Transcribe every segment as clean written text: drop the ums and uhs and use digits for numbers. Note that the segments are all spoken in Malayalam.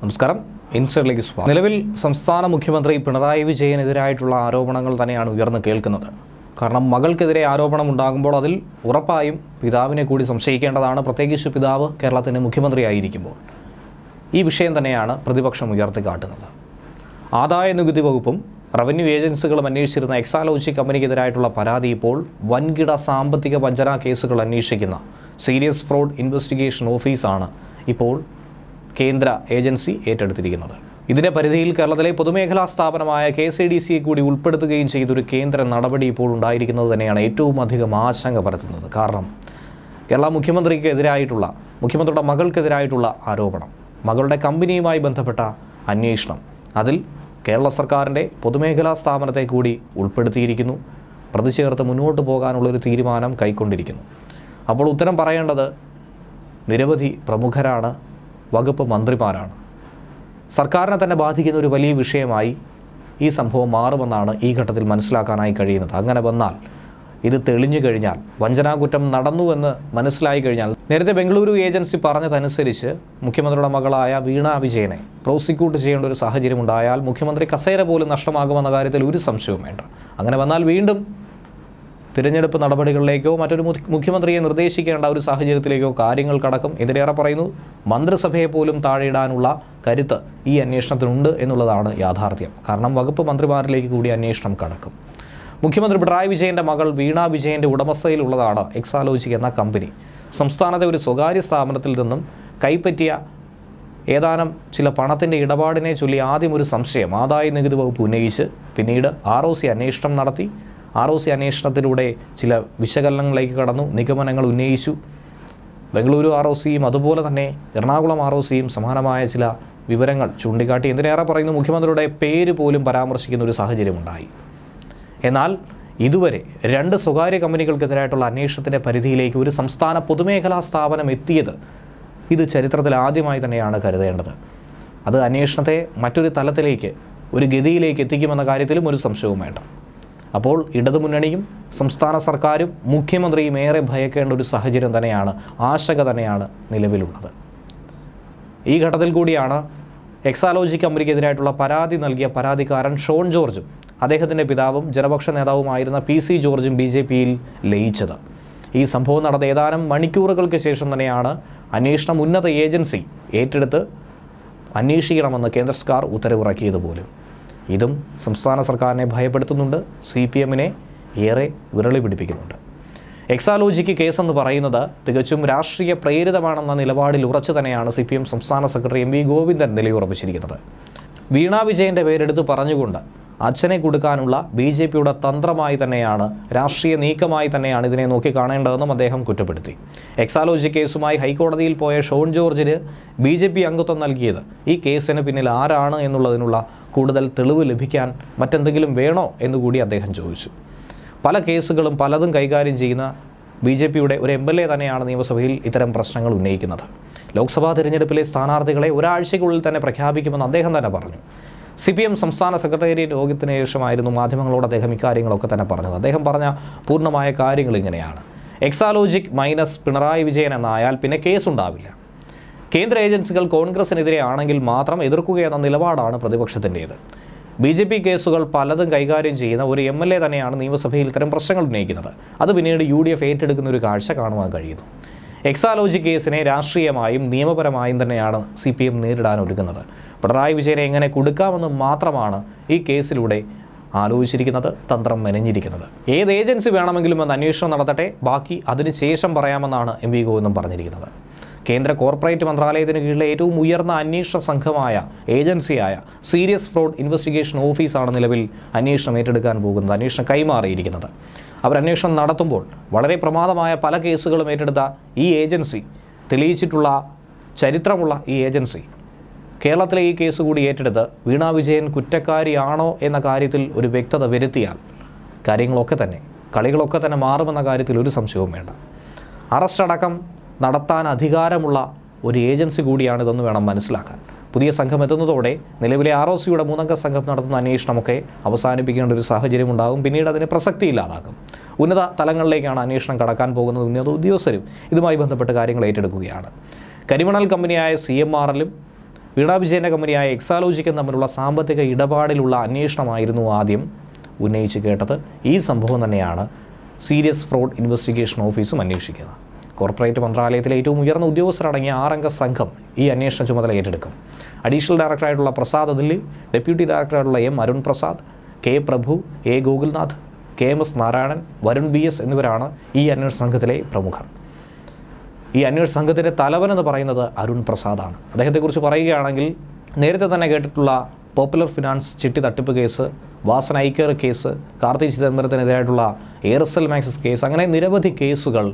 നമസ്കാരം. ഇൻസൈഡിലേക്ക് സ്വാഗതം. നിലവിൽ സംസ്ഥാന മുഖ്യമന്ത്രി പിണറായി വിജയനെതിരായിട്ടുള്ള ആരോപണങ്ങൾ തന്നെയാണ് ഉയർന്നു കേൾക്കുന്നത്. കാരണം മകൾക്കെതിരെ ആരോപണം ഉണ്ടാകുമ്പോൾ അതിൽ ഉറപ്പായും പിതാവിനെ കൂടി സംശയിക്കേണ്ടതാണ്. പ്രത്യേകിച്ച് പിതാവ് കേരളത്തിൻ്റെ മുഖ്യമന്ത്രിയായിരിക്കുമ്പോൾ ഈ വിഷയം തന്നെയാണ് പ്രതിപക്ഷം ഉയർത്തിക്കാട്ടുന്നത്. ആദായ നികുതി വകുപ്പും റവന്യൂ ഏജൻസികളും അന്വേഷിച്ചിരുന്ന എക്സാലോജി കമ്പനിക്കെതിരായിട്ടുള്ള പരാതി ഇപ്പോൾ വൻകിട സാമ്പത്തിക വഞ്ചനാ കേസുകൾ അന്വേഷിക്കുന്ന സീരിയസ് ഫ്രോഡ് ഇൻവെസ്റ്റിഗേഷൻ ഓഫീസാണ് ഇപ്പോൾ കേന്ദ്ര ഏജൻസി ഏറ്റെടുത്തിരിക്കുന്നത്. ഇതിൻ്റെ പരിധിയിൽ കേരളത്തിലെ പൊതുമേഖലാ സ്ഥാപനമായ KCDCയെ കൂടി ഉൾപ്പെടുത്തുകയും ചെയ്തൊരു കേന്ദ്ര നടപടി ഇപ്പോൾ ഉണ്ടായിരിക്കുന്നത് തന്നെയാണ് ഏറ്റവും അധികം ആശങ്ക പരത്തുന്നത്. കാരണം കേരള മുഖ്യമന്ത്രിയുടെ മകൾക്കെതിരായിട്ടുള്ള ആരോപണം, മകളുടെ കമ്പനിയുമായി ബന്ധപ്പെട്ട അന്വേഷണം, അതിൽ കേരള സർക്കാരിൻ്റെ പൊതുമേഖലാ സ്ഥാപനത്തെ കൂടി ഉൾപ്പെടുത്തിയിരിക്കുന്നു. പ്രതി ചേർത്ത് മുന്നോട്ട് പോകാനുള്ളൊരു തീരുമാനം കൈക്കൊണ്ടിരിക്കുന്നു. അപ്പോൾ ഉത്തരം പറയേണ്ടത് നിരവധി പ്രമുഖരാണ്, വകുപ്പ് മന്ത്രിമാരാണ്. സർക്കാരിനെ തന്നെ ബാധിക്കുന്ന ഒരു വലിയ വിഷയമായി ഈ സംഭവം മാറുമെന്നാണ് ഈ ഘട്ടത്തിൽ മനസ്സിലാക്കാനായി കഴിയുന്നത്. അങ്ങനെ വന്നാൽ, ഇത് തെളിഞ്ഞു കഴിഞ്ഞാൽ, വഞ്ചനാകുറ്റം നടന്നുവെന്ന് മനസ്സിലായി കഴിഞ്ഞാൽ, നേരത്തെ ബംഗളൂരു ഏജൻസി പറഞ്ഞതനുസരിച്ച് മുഖ്യമന്ത്രിയുടെ മകളായ വീണ വിജയനെ പ്രോസിക്യൂട്ട് ചെയ്യേണ്ട ഒരു സാഹചര്യം ഉണ്ടായാൽ മുഖ്യമന്ത്രി കസേര പോലും നഷ്ടമാകുമെന്ന കാര്യത്തിൽ ഒരു സംശയവും വേണ്ട. അങ്ങനെ വന്നാൽ വീണ്ടും തിരഞ്ഞെടുപ്പ് നടപടികളിലേക്കോ മറ്റൊരു മുഖ്യമന്ത്രിയെ നിർദ്ദേശിക്കേണ്ട ഒരു സാഹചര്യത്തിലേക്കോ കാര്യങ്ങൾ കടക്കും. ഇതിലേറെ പറയുന്നു, മന്ത്രിസഭയെ പോലും താഴെയിടാനുള്ള കരുത്ത് ഈ അന്വേഷണത്തിനുണ്ട് എന്നുള്ളതാണ് യാഥാർത്ഥ്യം. കാരണം വകുപ്പ് മന്ത്രിമാരിലേക്ക് കൂടി അന്വേഷണം കടക്കും. മുഖ്യമന്ത്രി പിണറായി വിജയൻ്റെ മകൾ വീണ വിജയൻ്റെ ഉടമസ്ഥയിലുള്ളതാണ് എക്സാലോജി എന്ന കമ്പനി. സംസ്ഥാനത്തെ ഒരു സ്വകാര്യ സ്ഥാപനത്തിൽ നിന്നും കൈപ്പറ്റിയ ഏതാനും ചില പണത്തിൻ്റെ ഇടപാടിനെ ചൊല്ലി ആദ്യം ഒരു സംശയം ആദായ നികുതി വകുപ്പ് ഉന്നയിച്ച് പിന്നീട് ROC അന്വേഷണം നടത്തി. ROC അന്വേഷണത്തിലൂടെ ചില വിശകലനങ്ങളിലേക്ക് കടന്നു, നിഗമനങ്ങൾ ഉന്നയിച്ചു. ബംഗളൂരു ROCയും അതുപോലെ തന്നെ എറണാകുളം ROCയും സമാനമായ ചില വിവരങ്ങൾ ചൂണ്ടിക്കാട്ടി. എന്തിനേറെ പറയുന്നു, മുഖ്യമന്ത്രിയുടെ പേര് പോലും പരാമർശിക്കുന്ന ഒരു സാഹചര്യമുണ്ടായി. എന്നാൽ ഇതുവരെ 2 സ്വകാര്യ കമ്പനികൾക്കെതിരായിട്ടുള്ള അന്വേഷണത്തിൻ്റെ പരിധിയിലേക്ക് ഒരു സംസ്ഥാന പൊതുമേഖലാ സ്ഥാപനം എത്തിയത് ഇത് ചരിത്രത്തിൽ ആദ്യമായി തന്നെയാണ് കരുതേണ്ടത്. അത് അന്വേഷണത്തെ മറ്റൊരു തലത്തിലേക്ക്, ഒരു ഗതിയിലേക്ക് എത്തിക്കുമെന്ന കാര്യത്തിലും ഒരു സംശയവും വേണ്ട. അപ്പോൾ ഇടതുമുന്നണിയും സംസ്ഥാന സർക്കാരും മുഖ്യമന്ത്രിയും ഏറെ ഭയക്കേണ്ട ഒരു സാഹചര്യം തന്നെയാണ്, ആശങ്ക തന്നെയാണ് നിലവിലുള്ളത്. ഈ ഘട്ടത്തിൽ കൂടിയാണ് എക്സാലോജി കമ്പനിക്കെതിരായിട്ടുള്ള പരാതി നൽകിയ പരാതിക്കാരൻ ഷോൺ ജോർജും അദ്ദേഹത്തിൻ്റെ പിതാവും ജനപക്ഷ നേതാവുമായിരുന്ന PC ജോർജും BJPയിൽ ലയിച്ചത്. ഈ സംഭവം നടന്ന ഏതാനും മണിക്കൂറുകൾക്ക് ശേഷം തന്നെയാണ് അന്വേഷണം ഉന്നത ഏജൻസി ഏറ്റെടുത്ത് അന്വേഷിക്കണമെന്ന് കേന്ദ്ര സർക്കാർ ഉത്തരവിറക്കിയത് പോലും. ഇതും സംസ്ഥാന സർക്കാരിനെ ഭയപ്പെടുത്തുന്നുണ്ട്, CPMനെ ഏറെ വിരളി പിടിപ്പിക്കുന്നുണ്ട്. എക്സാലോജിക്ക് കേസെന്ന് പറയുന്നത് തികച്ചും രാഷ്ട്രീയ പ്രേരിതമാണെന്ന നിലപാടിൽ ഉറച്ചു തന്നെയാണ് CPM സംസ്ഥാന സെക്രട്ടറി MV ഗോവിന്ദൻ നിലയുറപ്പിച്ചിരിക്കുന്നത്. വീണ വിജയൻ്റെ പേരെടുത്ത് പറഞ്ഞുകൊണ്ട് അച്ഛനെ കൊടുക്കാനുള്ള BJPയുടെ തന്ത്രമായി തന്നെയാണ്, രാഷ്ട്രീയ നീക്കമായി തന്നെയാണ് ഇതിനെ നോക്കിക്കാണേണ്ടതെന്നും അദ്ദേഹം കുറ്റപ്പെടുത്തി. എക്സാലോജി കേസുമായി ഹൈക്കോടതിയിൽ പോയ ഷോൺ ജോർജിന് BJP അംഗത്വം നൽകിയത് ഈ കേസിന് പിന്നിൽ ആരാണ് എന്നുള്ളതിനുള്ള കൂടുതൽ തെളിവ് ലഭിക്കാൻ മറ്റെന്തെങ്കിലും വേണോ എന്നുകൂടി അദ്ദേഹം ചോദിച്ചു. പല കേസുകളും പലതും കൈകാര്യം ചെയ്യുന്ന BJPയുടെ ഒരു MLA തന്നെയാണ് നിയമസഭയിൽ ഇത്തരം പ്രശ്നങ്ങൾ ഉന്നയിക്കുന്നത്. ലോക്സഭാ തിരഞ്ഞെടുപ്പിലെ സ്ഥാനാർത്ഥികളെ ഒരാഴ്ചയ്ക്കുള്ളിൽ തന്നെ പ്രഖ്യാപിക്കുമെന്ന് അദ്ദേഹം തന്നെ പറഞ്ഞു. CPM സംസ്ഥാന സെക്രട്ടേറിയറ്റ് യോഗത്തിന് ശേഷമായിരുന്നു മാധ്യമങ്ങളോട് അദ്ദേഹം ഇക്കാര്യങ്ങളൊക്കെ തന്നെ പറഞ്ഞത്. അദ്ദേഹം പറഞ്ഞ പൂർണ്ണമായ കാര്യങ്ങൾ ഇങ്ങനെയാണ്: എക്സാലോജിക് മൈനസ് പിണറായി വിജയൻ എന്നായാൽ പിന്നെ കേസുണ്ടാവില്ല. കേന്ദ്ര ഏജൻസികൾ കോൺഗ്രസിനെതിരെ ആണെങ്കിൽ മാത്രം എതിർക്കുകയെന്ന നിലപാടാണ് പ്രതിപക്ഷത്തിൻ്റേത്. BJP കേസുകൾ പലതും കൈകാര്യം ചെയ്യുന്ന ഒരു MLA തന്നെയാണ് നിയമസഭയിൽ ഇത്തരം പ്രശ്നങ്ങൾ ഉന്നയിക്കുന്നത്. അത് പിന്നീട് UDF ഏറ്റെടുക്കുന്ന ഒരു കാഴ്ച കാണുവാൻ കഴിയുന്നു. എക്സാലോജി കേസിനെ രാഷ്ട്രീയമായും നിയമപരമായും തന്നെയാണ് CPM നേരിടാൻ ഒരുങ്ങുന്നത്. പിണറായി വിജയനെ എങ്ങനെ കൊടുക്കാമെന്ന് മാത്രമാണ് ഈ കേസിലൂടെ ആലോചിച്ചിരിക്കുന്നത്, തന്ത്രം മെനഞ്ഞിരിക്കുന്നത്. ഏത് ഏജൻസി വേണമെങ്കിലും എന്ന് അന്വേഷണം നടത്തട്ടെ, ബാക്കി അതിനുശേഷം പറയാമെന്നാണ് MV ഗോവിന്ദൻ പറഞ്ഞിരിക്കുന്നത്. കേന്ദ്ര കോർപ്പറേറ്റ് മന്ത്രാലയത്തിന് കീഴിലെ ഏറ്റവും ഉയർന്ന അന്വേഷണ സംഘമായ ഏജൻസിയായ സീരിയസ് ഫ്രോഡ് ഇൻവെസ്റ്റിഗേഷൻ ഓഫീസാണ് നിലവിൽ അന്വേഷണം ഏറ്റെടുക്കാൻ പോകുന്നത്, അന്വേഷണം കൈമാറിയിരിക്കുന്നത്. അവരന്വേഷണം നടത്തുമ്പോൾ വളരെ പ്രമാദമായ പല കേസുകളും ഏറ്റെടുത്ത ഈ ഏജൻസി, തെളിയിച്ചിട്ടുള്ള ചരിത്രമുള്ള ഈ ഏജൻസി കേരളത്തിലെ ഈ കേസ് കൂടി ഏറ്റെടുത്ത് വീണ വിജയൻ കുറ്റക്കാരിയാണോ എന്ന കാര്യത്തിൽ ഒരു വ്യക്തത വരുത്തിയാൽ കളികളൊക്കെ തന്നെ മാറുമെന്ന കാര്യത്തിൽ ഒരു സംശയവും വേണ്ട. അറസ്റ്റ് അടക്കം നടത്താൻ അധികാരമുള്ള ഒരു ഏജൻസി കൂടിയാണിതെന്ന് വേണം മനസ്സിലാക്കാൻ. പുതിയ സംഘം എത്തുന്നതോടെ നിലവിലെ ROCയുടെ 3-അംഗ സംഘം നടത്തുന്ന അന്വേഷണമൊക്കെ അവസാനിപ്പിക്കേണ്ട ഒരു സാഹചര്യം ഉണ്ടാകും. പിന്നീട് അതിന് പ്രസക്തിയില്ലാതാകും. ഉന്നത തലങ്ങളിലേക്കാണ് അന്വേഷണം കടക്കാൻ പോകുന്നത്. ഉന്നത ഉദ്യോഗസ്ഥരും ഇതുമായി ബന്ധപ്പെട്ട് കാര്യങ്ങൾ ഏറ്റെടുക്കുകയാണ്. കരിമണൽ കമ്പനിയായ CMRലും വീണ വിജയൻ്റെ കമ്പനിയായ എക്സാലോജിക്കും തമ്മിലുള്ള സാമ്പത്തിക ഇടപാടിലുള്ള അന്വേഷണമായിരുന്നു ആദ്യം ഉന്നയിച്ച് കേട്ടത്. ഈ സംഭവം തന്നെയാണ് സീരിയസ് ഫ്രോഡ് ഇൻവെസ്റ്റിഗേഷൻ ഓഫീസും അന്വേഷിക്കുന്നത്. കോർപ്പറേറ്റ് മന്ത്രാലയത്തിലെ ഏറ്റവും ഉയർന്ന ഉദ്യോഗസ്ഥരടങ്ങിയ 6 അംഗ സംഘം ഈ അന്വേഷണ ചുമതല ഏറ്റെടുക്കും. അഡീഷണൽ ഡയറക്ടറായിട്ടുള്ള പ്രസാദ് ദില്ലി, ഡെപ്യൂട്ടി ഡയറക്ടറായിട്ടുള്ള M Arun Prasad, K Prabhu, A Gokulnath, KMS Narayanan, Varun BS എന്നിവരാണ് ഈ അന്വേഷണ സംഘത്തിലെ പ്രമുഖർ. ഈ അന്വേഷണ സംഘത്തിൻ്റെ തലവനെന്ന് പറയുന്നത് അരുൺ പ്രസാദാണ്. അദ്ദേഹത്തെക്കുറിച്ച് പറയുകയാണെങ്കിൽ നേരത്തെ തന്നെ കേട്ടിട്ടുള്ള പോപ്പുലർ ഫിനാൻസ് ചിട്ടി തട്ടിപ്പ് case, Vasan eye care case, Karthi ചിദംബരത്തിനെതിരായിട്ടുള്ള എയർസെൽ മാക്സിസ് കേസ്, അങ്ങനെ നിരവധി കേസുകൾ,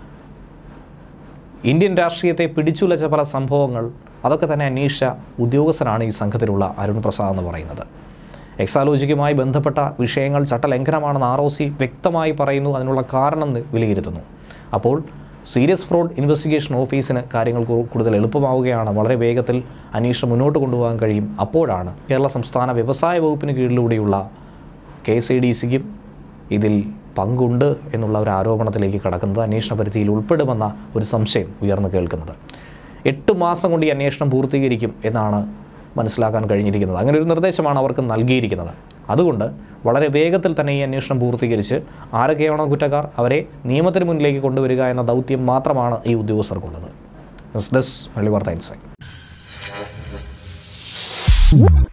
ഇന്ത്യൻ രാഷ്ട്രീയത്തെ പിടിച്ചുലച്ച പല സംഭവങ്ങൾ, അതൊക്കെ തന്നെ അന്വേഷിച്ച ഉദ്യോഗസ്ഥനാണ് ഈ സംഘത്തിലുള്ള അരുൺ പ്രസാദ് എന്ന് പറയുന്നത്. എക്സാലോജിക്കുമായി ബന്ധപ്പെട്ട വിഷയങ്ങൾ ചട്ടലംഘനമാണെന്ന് ROC വ്യക്തമായി പറയുന്നു. അതിനുള്ള കാരണം വിലയിരുത്തുന്നു. അപ്പോൾ സീരിയസ് ഫ്രോഡ് ഇൻവെസ്റ്റിഗേഷൻ ഓഫീസിന് കാര്യങ്ങൾ കൂടുതൽ എളുപ്പമാവുകയാണ്. വളരെ വേഗത്തിൽ അന്വേഷണം മുന്നോട്ട് കൊണ്ടുപോകാൻ കഴിയും. അപ്പോഴാണ് കേരള സംസ്ഥാന വ്യവസായ വകുപ്പിന് കീഴിലൂടെയുള്ള KSADCക്കും ഇതിൽ പങ്കുണ്ട് എന്നുള്ള ഒരു ആരോപണത്തിലേക്ക് കടക്കുന്നത്, അന്വേഷണ പരിധിയിൽ ഉൾപ്പെടുമെന്ന ഒരു സംശയം ഉയർന്നു കേൾക്കുന്നത്. 8 മാസം കൊണ്ട് ഈ അന്വേഷണം പൂർത്തീകരിക്കും എന്നാണ് മനസ്സിലാക്കാൻ കഴിഞ്ഞിരിക്കുന്നത്. അങ്ങനെ ഒരു നിർദ്ദേശമാണ് അവർക്ക് നൽകിയിരിക്കുന്നത്. അതുകൊണ്ട് വളരെ വേഗത്തിൽ തന്നെ ഈ അന്വേഷണം പൂർത്തീകരിച്ച് ആരൊക്കെയാണോ കുറ്റക്കാർ അവരെ നിയമത്തിന് മുന്നിലേക്ക് കൊണ്ടുവരിക എന്ന ദൗത്യം മാത്രമാണ് ഈ ഉദ്യോഗസ്ഥർക്കുള്ളത്. ന്യൂസ് ഡെസ്ക് മലയാളി വാർത്ത ഇൻസൈറ്റ്.